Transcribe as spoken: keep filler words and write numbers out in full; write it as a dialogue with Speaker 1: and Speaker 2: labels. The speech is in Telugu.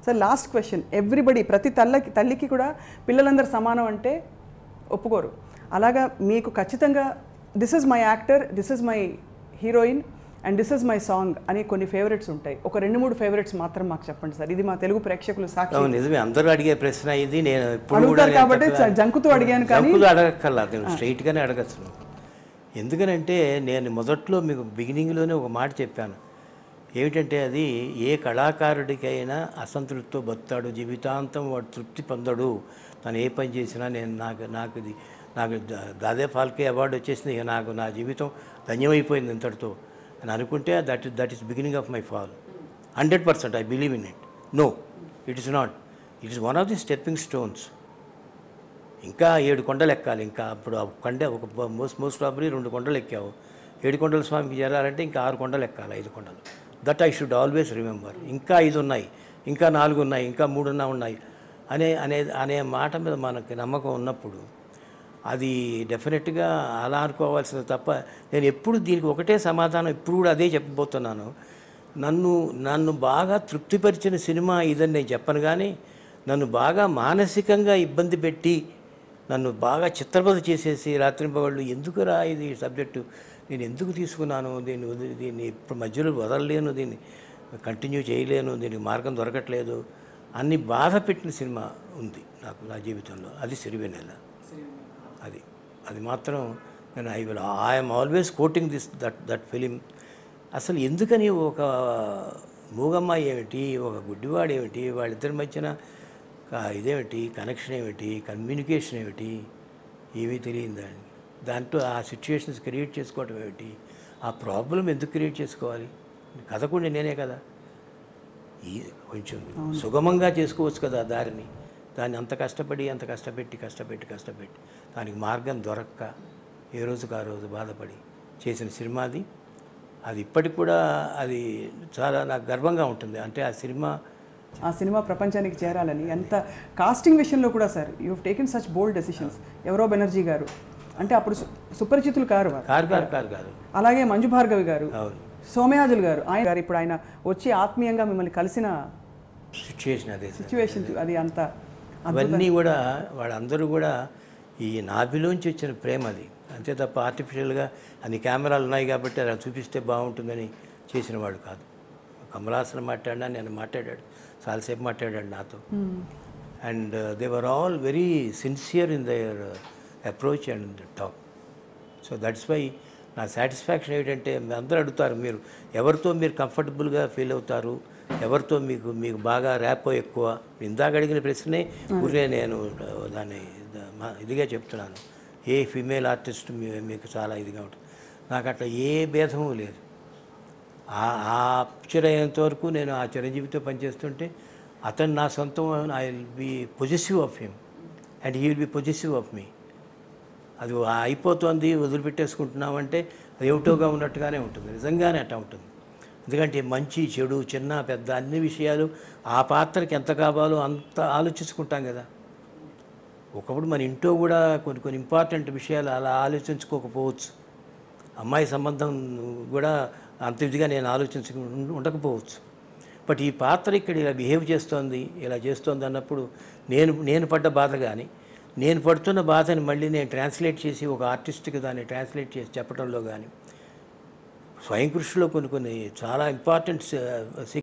Speaker 1: సార్ లాస్ట్ క్వశ్చన్, ఎవ్రీబడి ప్రతి తల్లకి తల్లికి కూడా పిల్లలందరూ సమానం అంటే ఒప్పుకోరు. అలాగా మీకు ఖచ్చితంగా this is my actor, this is my heroine and this is my song అని కొన్ని ఫేవరెట్స్ ఉంటాయి. ఒక రెండు మూడు ఫేవరెట్స్ మాత్రం మాకు చెప్పండి సార్. ఇది మా తెలుగు ప్రేక్షకులు సాక్షి.
Speaker 2: నిజమే, అందరూ అడిగే ప్రశ్న ఇది. నేను
Speaker 1: అడుగుతారు కాబట్టి జంకుతూ అడిగాను, కానీ
Speaker 2: అడగక్కర్లా, నేను స్ట్రైట్గానే అడగచ్చు. ఎందుకనంటే నేను మొదట్లో మీకు బిగినింగ్లోనే ఒక మాట చెప్పాను. ఏమిటంటే అది ఏ కళాకారుడికైనా అసంతృప్తితో బతాడు, జీవితాంతం వాడు తృప్తి పొందడు. తను ఏ పని చేసినా నేను నాకు నాకు ఇది నాకు దాదా ఫాల్కే అవార్డు వచ్చేసింది, ఇక నాకు నా జీవితం ధన్యమైపోయింది ఇంతటితో అని అనుకుంటే that that is beginning of my fall. Hundred percent I believe in it. No, it is not. It is one of the stepping stones. ఇంకా ఏడు కొండలు ఎక్కాలి. ఇంకా అప్పుడు ఆ కొండ ఒక మోస్ట్ మోస్ట్ ప్రాబబ్లీ రెండు కొండలు ఎక్కావు. ఏడు కొండల స్వామికి చేరాలంటే ఇంకా ఆరు కొండలు ఎక్కాలి, ఐదు కొండలు. That I should always remember. ఇంకా ఐదు ఉన్నాయి, ఇంకా నాలుగు ఉన్నాయి, ఇంకా మూడున్నా ఉన్నాయి అనే అనే అనే మాట మీద మనకి నమ్మకం ఉన్నప్పుడు అది డెఫినెట్గా అలా అనుకోవాల్సింది తప్ప నేను ఎప్పుడు దీనికి ఒకటే సమాధానం ఇప్పుడు కూడా అదే చెప్పబోతున్నాను. నన్ను నన్ను బాగా తృప్తిపరిచిన సినిమా ఇదని నేను చెప్పను, కానీ నన్ను బాగా మానసికంగా ఇబ్బంది పెట్టి నన్ను బాగా చిత్రబద్ధ చేసేసి రాత్రింపగళ్ళు ఎందుకురా ఇది సబ్జెక్టు, నేను ఎందుకు తీసుకున్నాను, దీన్ని వదిలి దీన్ని ఇప్పుడు మధ్యలో వదలలేను, దీన్ని కంటిన్యూ చేయలేను, దీనికి మార్గం దొరకట్లేదు అన్ని బాధ పెట్టిన సినిమా ఉంది నాకు నా జీవితంలో. అది సిరివెన్నెల. అది అది మాత్రం నేను I will I'm always quoting this that that film. అసలు ఎందుకని ఒక మూగమ్మాయి ఏమిటి, ఒక గుడ్డివాడు ఏమిటి, వాళ్ళిద్దరి మధ్యన ఇదేమిటి కనెక్షన్ ఏమిటి, కమ్యూనికేషన్ ఏమిటి, ఏమీ తెలియదు. దాంట్లో ఆ సిచ్యువేషన్స్ క్రియేట్ చేసుకోవటం ఏమిటి, ఆ ప్రాబ్లం ఎందుకు క్రియేట్ చేసుకోవాలి? కథ కూడా నేనే కదా, ఈ కొంచెం సుగమంగా చేసుకోవచ్చు కదా దారిని. దాన్ని అంత కష్టపడి అంత కష్టపెట్టి కష్టపెట్టి కష్టపెట్టి దానికి మార్గం దొరక్క ఏ రోజుకు ఆ రోజు బాధపడి చేసిన సినిమాది. అది ఇప్పటికి కూడా అది చాలా నాకు గర్వంగా ఉంటుంది. అంటే ఆ సినిమా
Speaker 1: ఆ సినిమా ప్రపంచానికి చేరాలని. ఎంత కాస్టింగ్ విషయంలో కూడా sir you have taken such bold decisions. ఎవరో బెనర్జీ గారు అంటే అప్పుడు సుపరిచితులు కారు
Speaker 2: కారు కారు కారు కాదు
Speaker 1: అలాగే మంజు భార్గవి గారు,
Speaker 2: అవును,
Speaker 1: సోమయాజులు గారు, ఆయన గారు ఇప్పుడు ఆయన వచ్చి ఆత్మీయంగా మిమ్మల్ని కలిసిన
Speaker 2: సిచ్యువేషన్ అదే
Speaker 1: సిచ్యువేషన్ అది అంత
Speaker 2: అవన్నీ కూడా వాళ్ళందరూ కూడా ఈ నాభిలోంచి వచ్చిన ప్రేమ అది, అంతే తప్ప ఆర్టిఫిషియల్గా అన్ని కెమెరాలు ఉన్నాయి కాబట్టి అలా చూపిస్తే బాగుంటుందని చేసిన వాడు కాదు. కమలాసన్ మాట్లాడినా నేను మాట్లాడాడు, చాలాసేపు మాట్లాడాడు నాతో. And they were all very sincere in their approach and talk. So that's why నా సాటిస్ఫాక్షన్ ఏంటంటే అందరూ అడుగుతారు మీరు ఎవరితో మీరు కంఫర్టబుల్గా ఫీల్ అవుతారు, ఎవరితో మీకు మీకు బాగా ర్యాపో ఎక్కువ. ఇందాక అడిగిన ప్రశ్నే ఊరే నేను దాన్ని ఇదిగా చెప్తున్నాను. ఏ ఫీమేల్ ఆర్టిస్ట్ మీకు చాలా ఇదిగా ఉంటుంది, నాకు అట్లా ఏ భేదము లేదు. ఆ పిక్చర్ అయ్యేంత వరకు నేను ఆ చిరంజీవితో పనిచేస్తుంటే అతను నా సొంతం. I will be positive of him and he will be positive of me. అది అయిపోతుంది వదిలిపెట్టేసుకుంటున్నామంటే అది ఏమిటోగా ఉన్నట్టుగానే ఉంటుంది, నిజంగానే అట్లా ఉంటుంది. ఎందుకంటే మంచి చెడు చిన్న పెద్ద అన్ని విషయాలు ఆ పాత్రకి ఎంత కావాలో అంత ఆలోచించుకుంటాం కదా. ఒకప్పుడు మన ఇంట్లో కూడా కొన్ని కొన్ని ఇంపార్టెంట్ విషయాలు అలా ఆలోచించుకోకపోవచ్చు. అమ్మాయి సంబంధం కూడా అంత ఇదిగా నేను ఆలోచించు ఉండకపోవచ్చు. బట్ ఈ పాత్ర ఇక్కడ ఇలా బిహేవ్ చేస్తోంది, ఇలా చేస్తోంది అన్నప్పుడు నేను నేను పడ్డ బాధ కానీ నేను పడుతున్న బాధని మళ్ళీ నేను ట్రాన్స్లేట్ చేసి ఒక ఆర్టిస్ట్కి దాన్ని ట్రాన్స్లేట్ చేసి చెప్పడంలో కానీ స్వయం కృషిలో కొన్ని కొన్ని చాలా ఇంపార్టెంట్